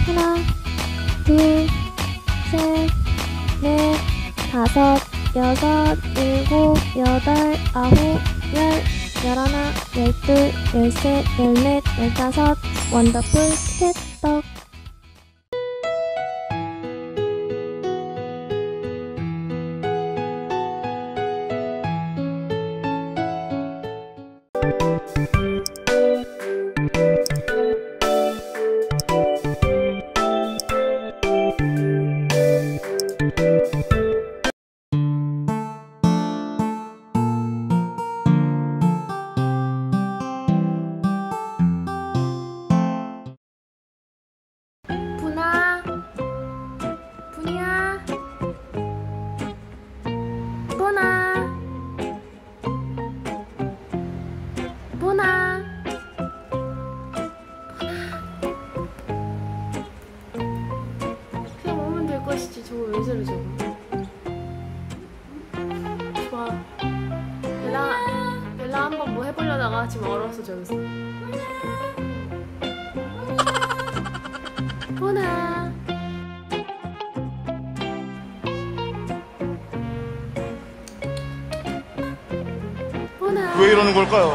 하나, 둘, 셋, 넷, 다섯, 여섯, 일곱, 여덟, 아홉, 열, 열하나, 열둘, 열셋, 열넷, 열다섯. 원더풀 캣떡. 분아, 분이야, 분아, 분아, 그냥 오면 될 것이지. 저거 왜 저래 저거. 좋아. 벨라 한번 뭐 해보려다가 지금 얼었어 저기서. 분아. 왜 이러는 걸까요?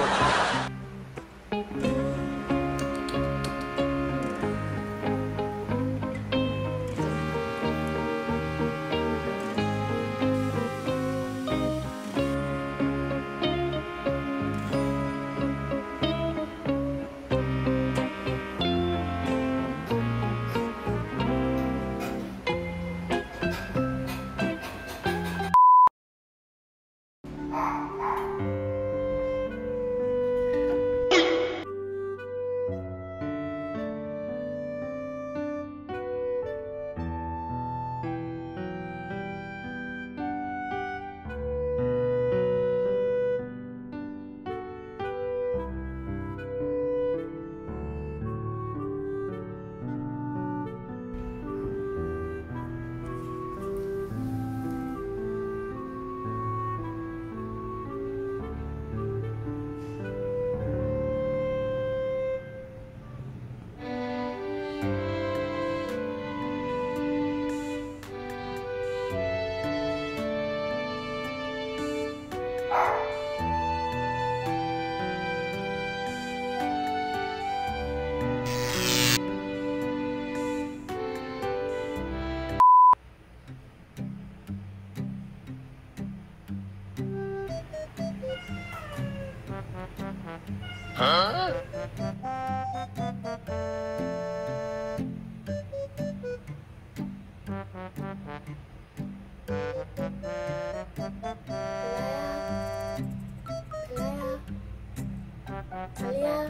알리야,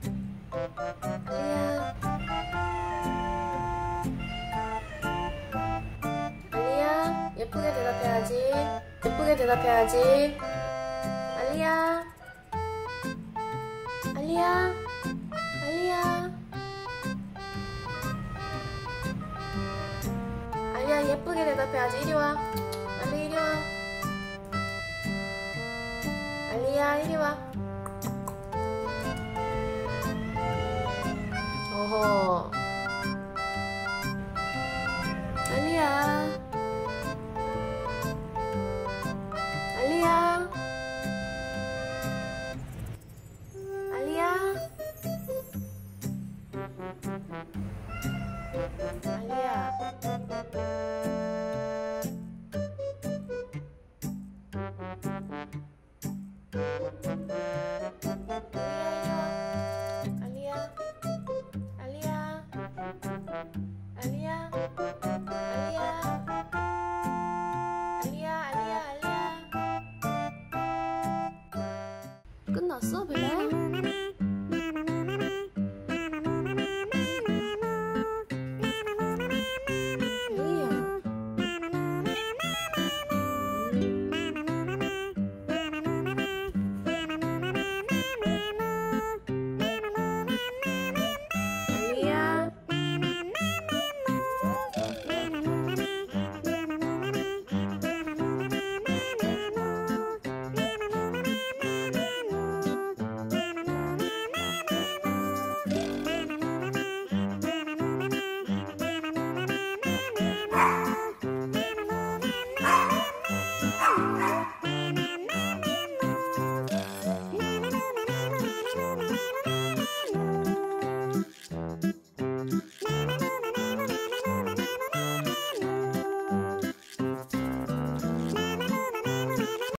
알리야, 알리야, 예쁘게 대답해야지. 예쁘게 대답해야지. 알리야, 알리야, 알리야, 알리야, 예쁘게 대답해야지. 이리 와. 알리 이리 와. 알리야 이리 와. 어허.